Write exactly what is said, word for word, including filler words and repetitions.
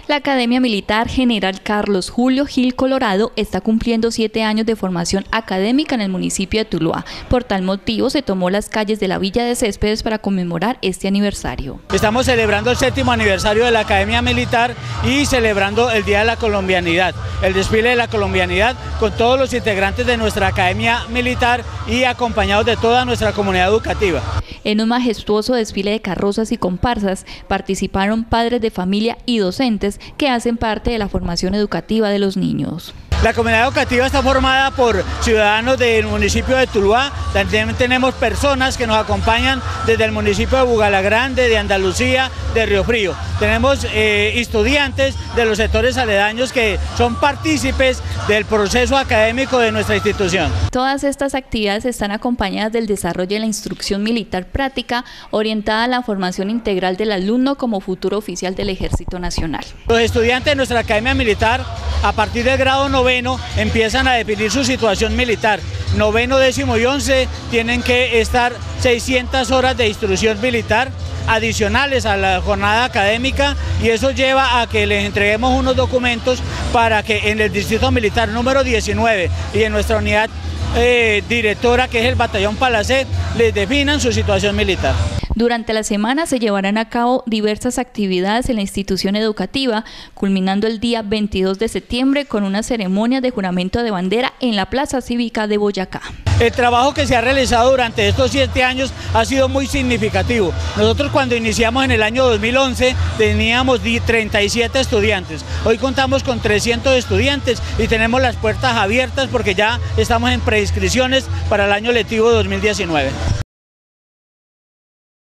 La Academia Militar General Carlos Julio Gil Colorado está cumpliendo siete años de formación académica en el municipio de Tuluá. Por tal motivo se tomó las calles de la Villa de Céspedes para conmemorar este aniversario. Estamos celebrando el séptimo aniversario de la Academia Militar y celebrando el Día de la Colombianidad, el desfile de la colombianidad con todos los integrantes de nuestra Academia Militar y acompañados de toda nuestra comunidad educativa. En un majestuoso desfile de carrozas y comparsas participaron padres de familia y docentes que hacen parte de la formación educativa de los niños. La comunidad educativa está formada por ciudadanos del municipio de Tuluá. También tenemos personas que nos acompañan desde el municipio de Bugalagrande, de Andalucía, de Río Frío. Tenemos eh, estudiantes de los sectores aledaños que son partícipes del proceso académico de nuestra institución. Todas estas actividades están acompañadas del desarrollo de la instrucción militar práctica orientada a la formación integral del alumno como futuro oficial del Ejército Nacional. Los estudiantes de nuestra Academia Militar, a partir del grado noveno, empiezan a definir su situación militar. Noveno, décimo y once tienen que estar seiscientas horas de instrucción militar adicionales a la jornada académica, y eso lleva a que les entreguemos unos documentos para que en el distrito militar número diecinueve y en nuestra unidad eh, directora, que es el batallón Palacé, les definan su situación militar. Durante la semana se llevarán a cabo diversas actividades en la institución educativa, culminando el día veintidós de septiembre con una ceremonia de juramento de bandera en la Plaza Cívica de Boyacá. El trabajo que se ha realizado durante estos siete años ha sido muy significativo. Nosotros cuando iniciamos en el año dos mil once teníamos treinta y siete estudiantes. Hoy contamos con trescientos estudiantes y tenemos las puertas abiertas porque ya estamos en preinscripciones para el año lectivo dos mil diecinueve.